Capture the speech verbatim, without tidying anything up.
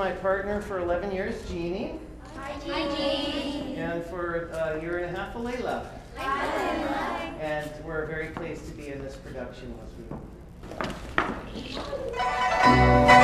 my partner for eleven years, Jeannie. Hi, Jeannie. And for a year and a half, Alayla. Hi, Alayla. And we're very pleased to be in this production with you.